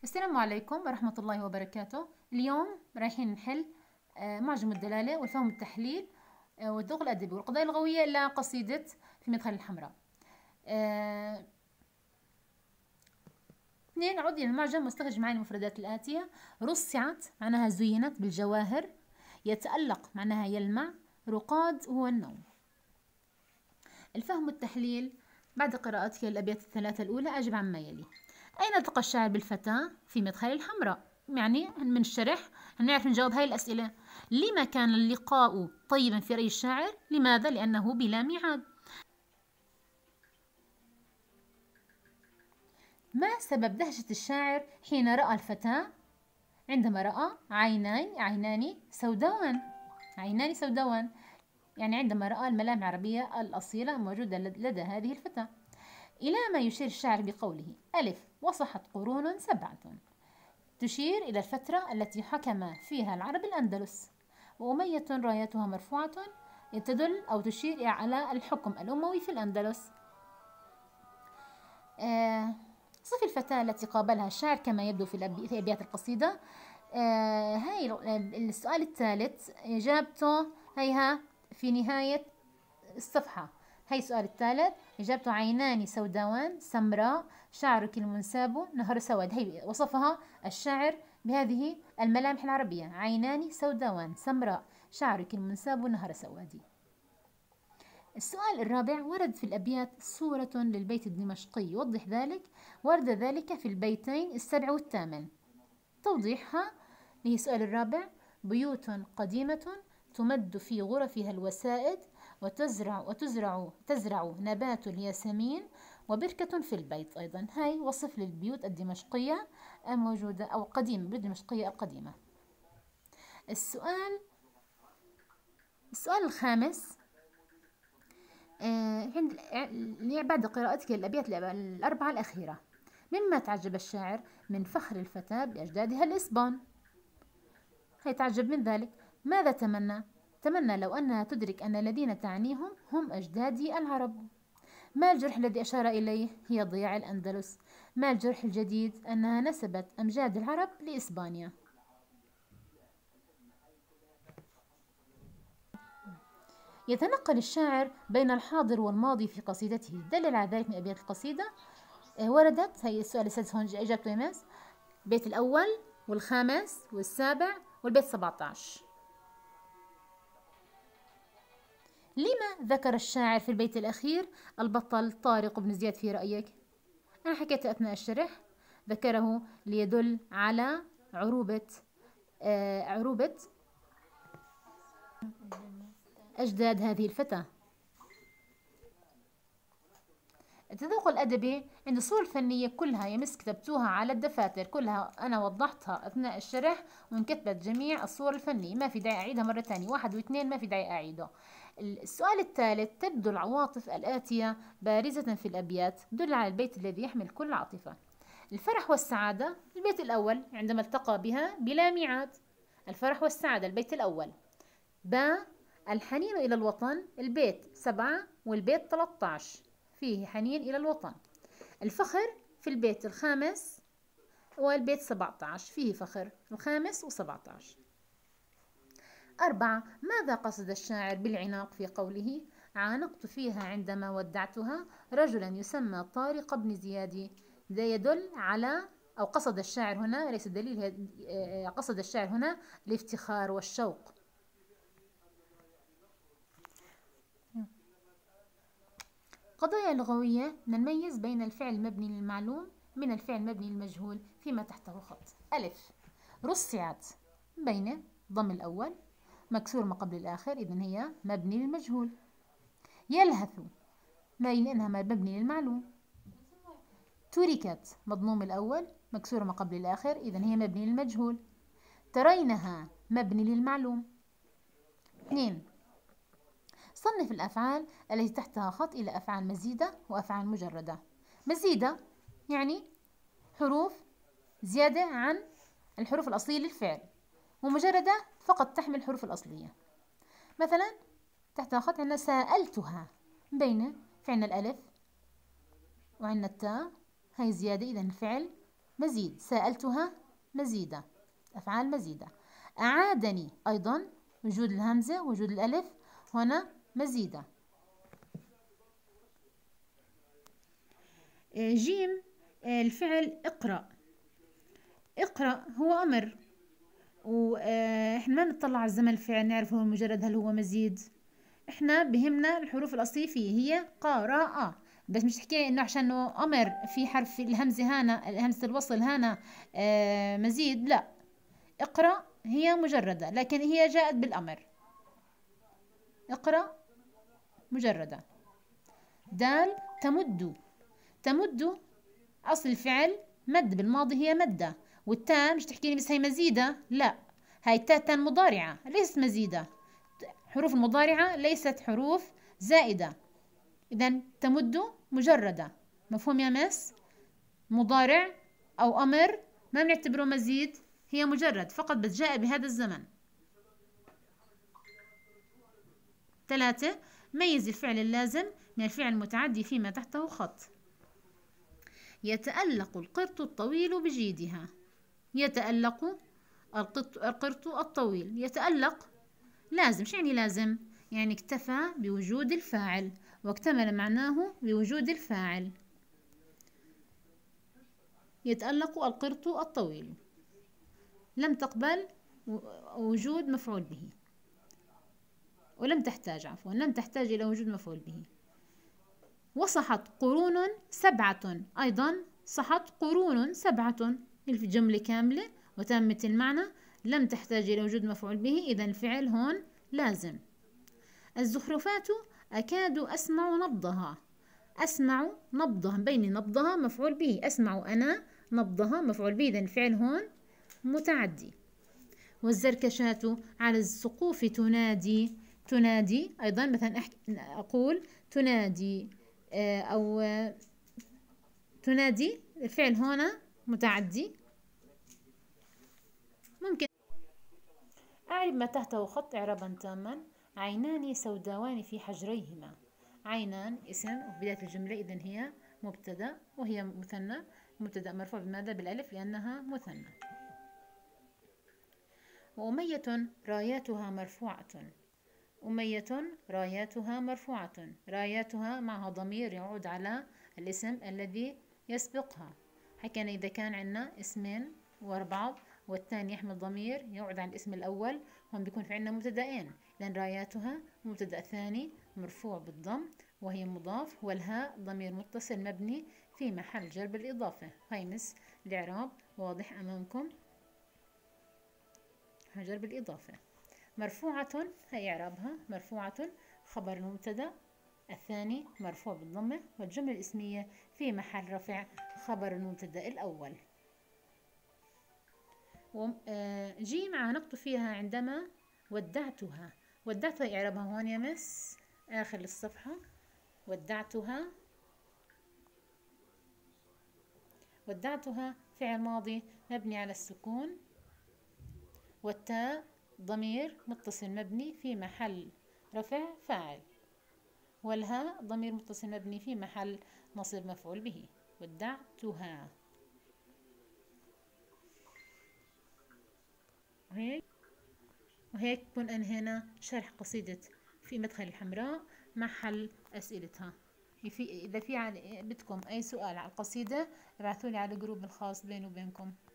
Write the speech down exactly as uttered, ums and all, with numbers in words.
السلام عليكم ورحمة الله وبركاته. اليوم رايحين نحل آه، معجم الدلالة والفهم والتحليل آه، والذوق الأدبي والقضايا اللغوية لقصيدة في مدخل الحمراء. آه، اثنين عد إلى المعجم واستخرج معي المفردات الآتية: رصعت معناها زينت بالجواهر، يتألق معناها يلمع، رقاد هو النوم. الفهم والتحليل: بعد قراءتك الأبيات الثلاثة الأولى أجب عما يلي. أين التقى الشاعر بالفتاة؟ في مدخل الحمراء. يعني من الشرح هنعرف نجاوب هاي الأسئلة. لما كان اللقاء طيبا في رأي الشاعر؟ لماذا؟ لأنه بلا ميعاد. ما سبب دهشة الشاعر حين رأى الفتاة؟ عندما رأى عينان عينان سوداوان عينان سوداوان يعني عندما رأى الملامح العربية الأصيلة موجودة لدى هذه الفتاة. إلى ما يشير الشاعر بقوله: ألف وصحت قرون سبعة، تشير إلى الفترة التي حكم فيها العرب الأندلس، وأمية رايتها مرفوعة تدل أو تشير على الحكم الأموي في الأندلس. آه صف الفتاة التي قابلها الشاعر كما يبدو في أبيات القصيدة. آه هاي السؤال الثالث إجابته هيها في نهاية الصفحة. هي السؤال الثالث إجابته: عينان سوداوان سمراء، شعرك المنساب نهر سواد. هي وصفها الشاعر بهذه الملامح العربية: عينان سوداوان سمراء، شعرك المنساب نهر سواد. السؤال الرابع: ورد في الأبيات صورة للبيت الدمشقي، يوضح ذلك. ورد ذلك في البيتين السبع والثامن. توضيحها هي السؤال الرابع: بيوت قديمة تمد في غرفها الوسائد، وتزرع وتزرع تزرع نبات الياسمين، وبركة في البيت. أيضا هاي وصف للبيوت الدمشقية الموجودة أو قديمة، البيوت الدمشقية القديمة. السؤال السؤال الخامس: آه عند بعد قراءتك الأبيات الأربعة الأخيرة، مما تعجب الشاعر من فخر الفتاة بأجدادها الإسبان. هي تعجب من ذلك. ماذا تمنى؟ تمنى لو أنها تدرك أن الذين تعنيهم هم أجدادي العرب. ما الجرح الذي أشار إليه؟ هي ضياع الأندلس. ما الجرح الجديد؟ أنها نسبت أمجاد العرب لإسبانيا. يتنقل الشاعر بين الحاضر والماضي في قصيدته. دلل على ذلك من أبيات القصيدة. وردت هي السؤال السادس هون إجابته يمس: البيت الأول والخامس والسابع والبيت سبعة عشر. لما ذكر الشاعر في البيت الأخير البطل طارق بن زياد في رأيك؟ أنا حكيت أثناء الشرح. ذكره ليدل على عروبة آه عروبة أجداد هذه الفتاة. التذوق الأدبي عند الصور الفنية كلها يمس كتبتوها على الدفاتر، كلها أنا وضحتها أثناء الشرح وانكتبت جميع الصور الفنية، ما في داعي أعيدها مرة ثانية. واحد واثنين ما في داعي أعيده. السؤال الثالث: تبدو العواطف الآتية بارزة في الأبيات، دل على البيت الذي يحمل كل عاطفة. الفرح والسعادة، البيت الأول عندما التقى بها بلا ميعاد. الفرح والسعادة البيت الأول. با الحنين إلى الوطن، البيت سبعة والبيت ثلاثة عشر، فيه حنين إلى الوطن. الفخر في البيت الخامس والبيت سبعة عشر، فيه فخر الخامس وسبعة عشر. أربعة: ماذا قصد الشاعر بالعناق في قوله: عانقت فيها عندما ودعتها رجلا يسمى طارق بن زياد؟ ده يدل على أو قصد الشاعر هنا، ليس دليل، قصد الشاعر هنا الافتخار والشوق. قضايا لغوية: نميز بين الفعل المبني للمعلوم من الفعل المبني للمجهول فيما تحته خط. ألف رصعت بين ضم الأول مكسور ما قبل الآخر، إذن هي مبني للمجهول. يلهث بين إنها مبني للمعلوم. تركت مضموم الأول مكسور ما قبل الآخر، إذن هي مبني للمجهول. ترينها مبني للمعلوم. اثنين: صنف الأفعال التي تحتها خط إلى أفعال مزيدة وأفعال مجردة. مزيدة يعني حروف زيادة عن الحروف الأصلية للفعل، ومجردة فقط تحمل الحروف الأصلية. مثلا تحتها خط عندنا سألتها، بين فعلنا الألف وعندنا التاء، هي زيادة، إذن الفعل مزيد، سألتها مزيدة، أفعال مزيدة. أعادني أيضا، وجود الهمزة وجود الألف، هنا مزيدة. جيم الفعل اقرأ. اقرأ هو أمر، وإحنا ما نطلع على الزمن الفعل نعرف هو مجرد هل هو مزيد. إحنا بهمنا الحروف الأصلية فيه هي قراءة، بس مش تحكي إنه عشان أمر في حرف الهمزة هنا، همزة الوصل هنا آه مزيد، لا. اقرأ هي مجردة، لكن هي جاءت بالأمر. اقرأ مجردة. دال تمد. تمد أصل الفعل مد، بالماضي هي مدة، والتاء مش تحكيني بس هي مزيدة، لا، هاي التاء تاء مضارعة ليست مزيدة. حروف المضارعة ليست حروف زائدة، إذا تمد مجردة. مفهوم يا مس؟ مضارع أو أمر ما بنعتبره مزيد، هي مجرد فقط بس جاء بهذا الزمن. ثلاثة، ميز الفعل اللازم من الفعل المتعدي فيما تحته خط. يتألق القرط الطويل بجيدها. يتألق القرط الطويل. يتألق لازم. شو يعني لازم؟ يعني اكتفى بوجود الفاعل واكتمل معناه بوجود الفاعل. يتألق القرط الطويل، لم تقبل وجود مفعول به، ولم تحتاج عفوا لم تحتاج إلى وجود مفعول به. وصحت قرون سبعة. أيضا صحت قرون سبعة في جملة كاملة وتامة المعنى، لم تحتاج إلى وجود مفعول به، إذا الفعل هون لازم. الزخرفات أكاد أسمع نبضها. أسمع نبضها، بيني نبضها مفعول به، أسمع أنا نبضها مفعول به، إذا الفعل هون متعدي. والزركشات على السقوف تنادي. تنادي أيضا مثلا أقول تنادي أو تنادي، الفعل هنا متعدي. ممكن أعرب ما تحته خط إعرابا تاما. عينان سوداوان في حجريهما. عينان اسم وفي بداية الجملة، إذن هي مبتدأ وهي مثنى. مبتدأ مرفوع بماذا؟ بالألف لأنها مثنى. وأمية راياتها مرفوعة. أمية راياتها مرفوعة. راياتها معها ضمير يعود على الاسم الذي يسبقها. حكينا إذا كان عندنا اسمين ورا بعض والثاني يحمل ضمير يعود على الاسم الأول، هون بيكون في عندنا مبتدأين، لأن راياتها مبتدأ ثاني مرفوع بالضم وهي مضاف، والهاء ضمير متصل مبني في محل جر بالإضافة. هاي مس الإعراب واضح أمامكم، جر بالإضافة. مرفوعة هي إعرابها مرفوعة خبر المبتدأ الثاني مرفوع بالضمة، والجملة الاسمية في محل رفع خبر المبتدأ الأول. جيم عانقت فيها عندما ودعتها. ودعتها إعرابها هون يا مس آخر الصفحة. ودعتها. ودعتها فعل ماضي مبني على السكون، والتاء ضمير متصل مبني في محل رفع فاعل، والهاء ضمير متصل مبني في محل نصب مفعول به. ودعتها. وهيك وهيك بكون أنهينا شرح قصيدة في مدخل الحمراء مع حل أسئلتها. في إذا في بدكم أي سؤال على القصيدة ابعثوا لي على الجروب الخاص بيني وبينكم.